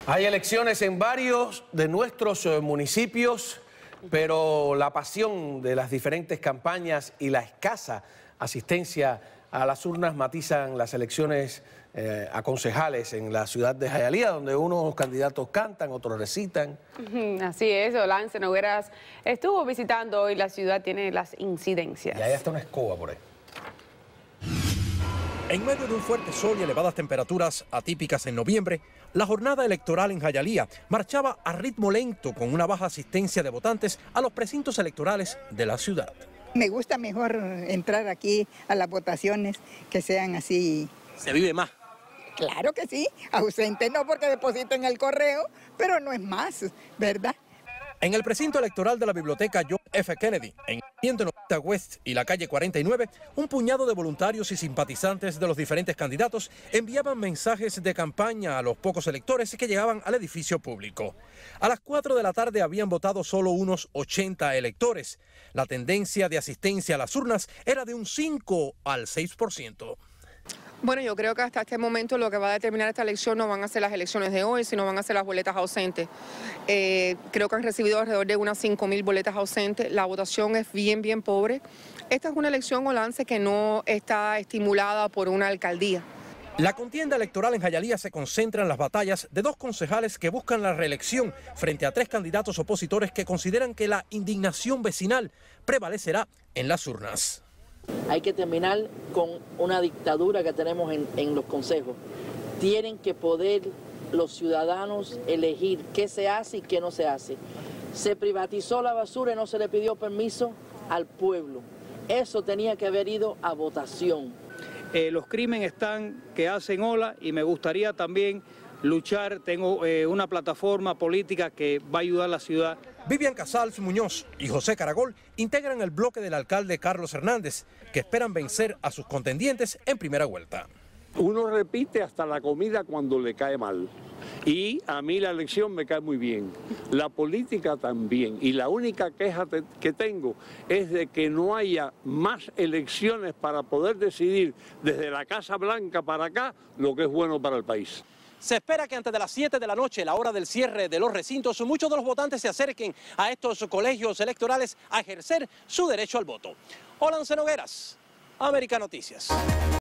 Hay elecciones en varios de nuestros municipios, pero la pasión de las diferentes campañas y la escasa asistencia a las urnas matizan las elecciones a concejales en la ciudad de Jayalía, donde unos candidatos cantan, otros recitan. Así es, Olance Nogueras estuvo visitando hoy la ciudad, tiene las incidencias. Y ahí está una escoba por ahí. En medio de un fuerte sol y elevadas temperaturas atípicas en noviembre, la jornada electoral en Jayalía marchaba a ritmo lento con una baja asistencia de votantes a los precintos electorales de la ciudad. Me gusta mejor entrar aquí a las votaciones que sean así. ¿Se vive más? Claro que sí, ausente no porque depositan el correo, pero no es más, ¿verdad? En el precinto electoral de la biblioteca John F. Kennedy, en 190 West y la calle 49, un puñado de voluntarios y simpatizantes de los diferentes candidatos enviaban mensajes de campaña a los pocos electores que llegaban al edificio público. A las 4 de la tarde habían votado solo unos 80 electores. La tendencia de asistencia a las urnas era de un 5 al 6%. Bueno, yo creo que hasta este momento lo que va a determinar esta elección no van a ser las elecciones de hoy, sino van a ser las boletas ausentes. Creo que han recibido alrededor de unas 5.000 boletas ausentes. La votación es bien pobre. Esta es una elección, Olance, que no está estimulada por una alcaldía. La contienda electoral en Jayalía se concentra en las batallas de dos concejales que buscan la reelección frente a tres candidatos opositores que consideran que la indignación vecinal prevalecerá en las urnas. Hay que terminar con una dictadura que tenemos en los consejos. Tienen que poder los ciudadanos elegir qué se hace y qué no se hace. Se privatizó la basura y no se le pidió permiso al pueblo. Eso tenía que haber ido a votación. Los crímenes están que hacen ola y me gustaría también luchar. Tengo una plataforma política que va a ayudar a la ciudad. Vivian Casals Muñoz y José Caragol integran el bloque del alcalde Carlos Hernández, que esperan vencer a sus contendientes en primera vuelta. Uno repite hasta la comida cuando le cae mal. Y a mí la elección me cae muy bien. La política también. Y la única queja que tengo es de que no haya más elecciones para poder decidir desde la Casa Blanca para acá lo que es bueno para el país. Se espera que antes de las 7 de la noche, la hora del cierre de los recintos, muchos de los votantes se acerquen a estos colegios electorales a ejercer su derecho al voto. Olance Nogueras, América Noticias.